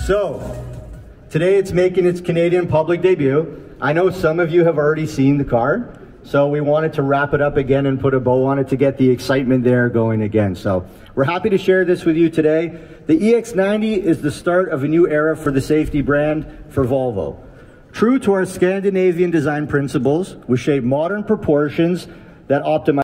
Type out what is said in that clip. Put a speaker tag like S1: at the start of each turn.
S1: So, today it's making its Canadian public debut. I know some of you have already seen the car, so we wanted to wrap it up again and put a bow on it to get the excitement there going again. So, we're happy to share this with you today. The EX90 is the start of a new era for the safety brand for Volvo. True to our Scandinavian design principles, we shape modern proportions that optimize